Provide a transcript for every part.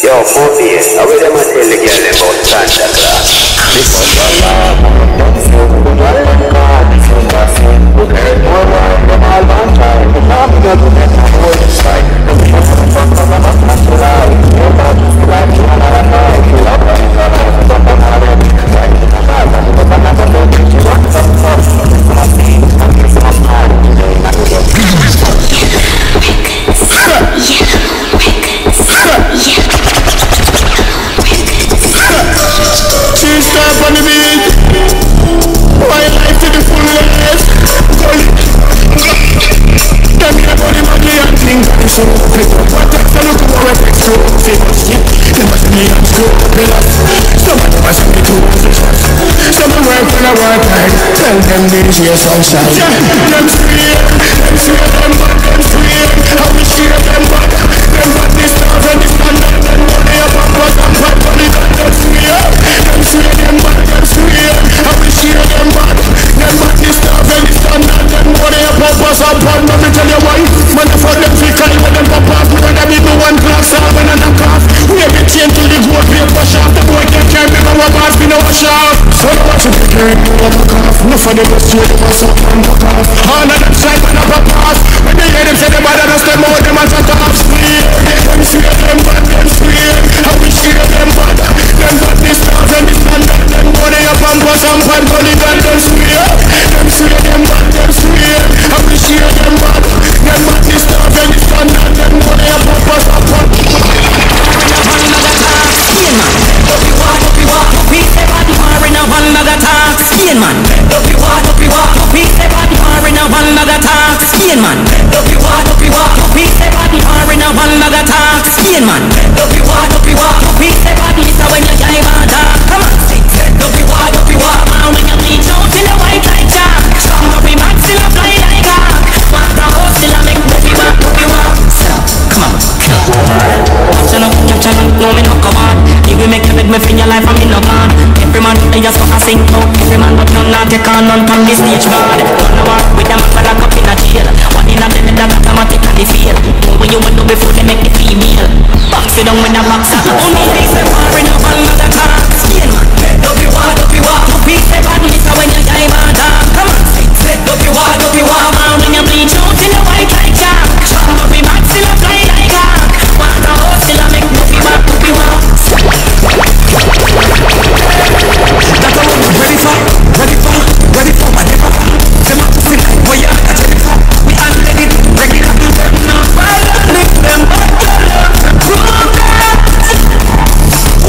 Yo, Moby, I will never tell the girl about Santa Claus. Because your love, don't feel good, I don't know, this is nothing. Look at it, more right, from all one time. The mom is not going to hold this fight. The people from the front of the house, not to lie. You're about to feel like you're not a night. You love her, you're not a night. You're not a night. Right, you're not a night. You're not a night. You're not a night. You're not a night. You're not a night. You're not a night. Today, not to go. She step on the beat. White life to the fullest. Tell me about the money and things that is so quick. What takes a look over it takes to famous. They must be on school pillars. Some of them must be too vicious. Some of them work on a work hard. Tell them this year sunshine. Yeah, them scream. Them scream, them bad, them scream. How we share them bad. Them bad this stuff and this standard. Them money up and what and what money that them scream. Them scream, them bad, them scream. How we share them bad. Them bad this stuff and this standard. Them money up and what and what. Let me tell you why. Man, for them fickle when them pop off. We gonna be the one class off when I'm off. We have a chain to the gold paper shop. The boy can't carry me, but we're boss, we know what's off. So I watch it again, you want to cough. No for them to steal them, so I'm not off. All of them side, man, up a pass. When they hear them say them bad, I don't stay more, them a shut off. Scream, them scream, them bad, them scream. How we share them bad. Them bad this stuff and this standard. Them money up and pass and pan, money gun, them scream. Them scream, them bad, them scream. How we share them bad. Them bad this stuff and this standard. Them money up and pass and pan. Man, up you walk, we say body are in a one mother talk. Skin man, up you walk, we say body are in a one mother talk. Skin man, up you walk, we say body is when you die man talk. Come on, say, up you walk, man when you reach out in the white like jack. Strong up we max in a fly like hawk. Walk the house till I make up you walk. So, come on, Capture no, no me no come on. You will make a bit me feel your life I'm in no man. Every man they just wanna sing no. Every man but none not take on none from the stage guard. Don't walk with them and lock up in a jail. One in a bed that automatically fail. When you want to before they make the female. Box you down with a boxer. Only they say war in a one mother talk. Skin man, up you walk. We say bad mister when you die man talk. Come on, say, up you walk, man when you bleach out in the white like jack. Strong up we max in a fly like hawk. Want the house till I make up you walk. Ready for my neighbor. Them up to sing like boy, I'm Jennifer. We are ready to break it up. Them no fire, make them back.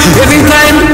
Every time